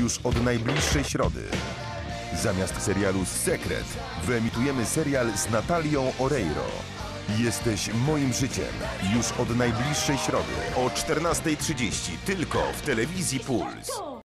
już od najbliższej środy. Zamiast serialu Sekret wyemitujemy serial z Natalią Oreiro. Jesteś moim życiem. Już od najbliższej środy o 14:30 tylko w telewizji Puls.